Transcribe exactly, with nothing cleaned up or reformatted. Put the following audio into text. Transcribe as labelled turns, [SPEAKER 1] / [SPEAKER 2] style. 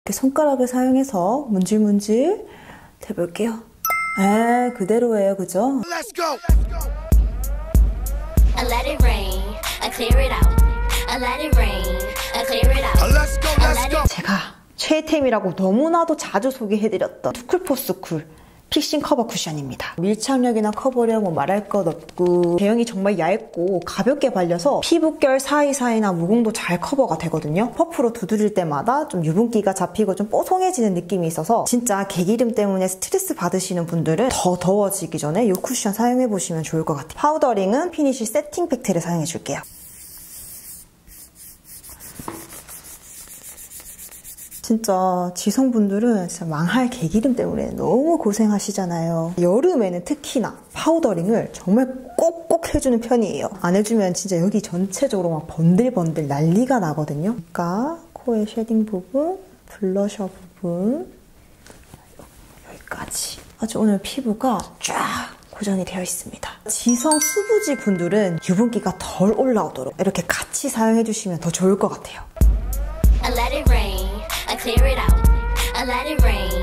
[SPEAKER 1] 이렇게 손가락을 사용해서 문질문질 대볼게요. 에, 그대로예요, 그죠?
[SPEAKER 2] Let's go.
[SPEAKER 3] I let it rain, I clear it out. I let it rain, I clear it out.
[SPEAKER 2] Let's go.
[SPEAKER 3] I
[SPEAKER 2] Let's
[SPEAKER 3] let
[SPEAKER 2] go.
[SPEAKER 3] it
[SPEAKER 1] 제가 최애템이라고 너무나도 자주 소개해드렸던 투쿨포스쿨 픽싱 커버 쿠션입니다. 밀착력이나 커버력 뭐 말할 것 없고 제형이 정말 얇고 가볍게 발려서 피부결 사이사이나 모공도 잘 커버가 되거든요. 퍼프로 두드릴 때마다 좀 유분기가 잡히고 좀 뽀송해지는 느낌이 있어서 진짜 개기름 때문에 스트레스 받으시는 분들은 더 더워지기 전에 이 쿠션 사용해보시면 좋을 것 같아요. 파우더링은 피니쉬 세팅 팩트를 사용해줄게요. 진짜 지성분들은 진짜 망할 개기름 때문에 너무 고생하시잖아요. 여름에는 특히나 파우더링을 정말 꼭꼭 해주는 편이에요. 안 해주면 진짜 여기 전체적으로 막 번들번들 난리가 나거든요. 그러니까 코의 쉐딩 부분, 블러셔 부분 여기까지. 아주 오늘 피부가 쫙 고정이 되어 있습니다. 지성 수부지 분들은 유분기가 덜 올라오도록 이렇게 같이 사용해주시면 더 좋을 것 같아요.
[SPEAKER 3] I let it rain, I clear it out. I let it rain,